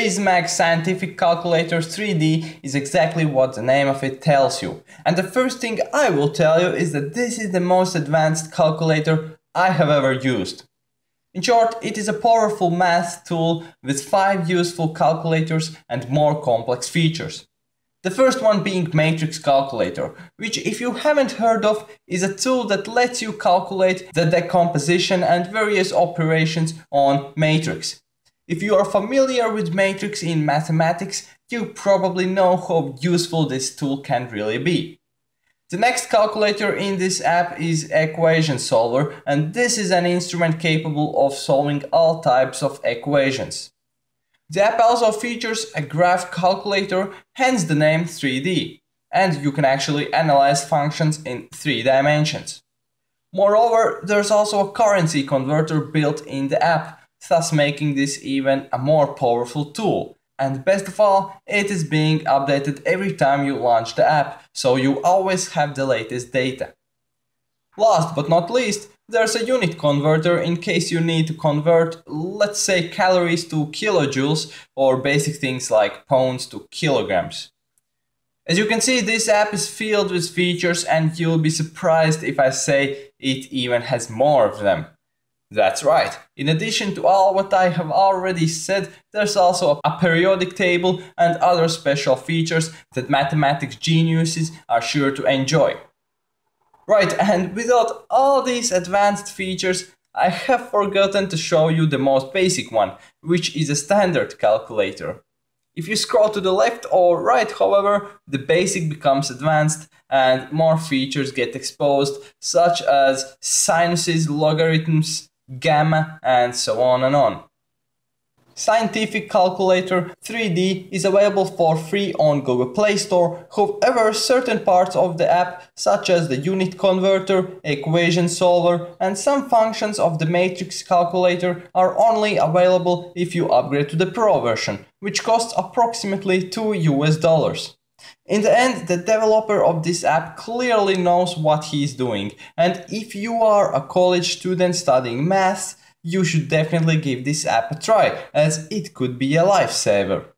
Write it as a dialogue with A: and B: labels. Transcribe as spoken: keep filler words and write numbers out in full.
A: BisMag Scientific Calculator three D is exactly what the name of it tells you. And the first thing I will tell you is that this is the most advanced calculator I have ever used. In short, it is a powerful math tool with five useful calculators and more complex features. The first one being Matrix Calculator, which, if you haven't heard of, is a tool that lets you calculate the decomposition and various operations on matrix. If you are familiar with matrix in mathematics, you probably know how useful this tool can really be. The next calculator in this app is Equation Solver, and this is an instrument capable of solving all types of equations. The app also features a graph calculator, hence the name three D, and you can actually analyze functions in three dimensions. Moreover, there's also a currency converter built in the app, thus making this even a more powerful tool. And best of all, it is being updated every time you launch the app, so you always have the latest data. Last but not least, there's a unit converter in case you need to convert, let's say, calories to kilojoules or basic things like pounds to kilograms. As you can see, this app is filled with features and you'll be surprised if I say it even has more of them. That's right, in addition to all what I have already said, there's also a periodic table and other special features that mathematics geniuses are sure to enjoy. Right, and without all these advanced features, I have forgotten to show you the most basic one, which is a standard calculator. If you scroll to the left or right, however, the basic becomes advanced and more features get exposed, such as sinuses, logarithms, gamma, and so on and on. Scientific Calculator three D is available for free on Google Play Store, however certain parts of the app, such as the unit converter, equation solver, and some functions of the matrix calculator are only available if you upgrade to the Pro version, which costs approximately two U S dollars. In the end, the developer of this app clearly knows what he is doing, and if you are a college student studying maths, you should definitely give this app a try, as it could be a lifesaver.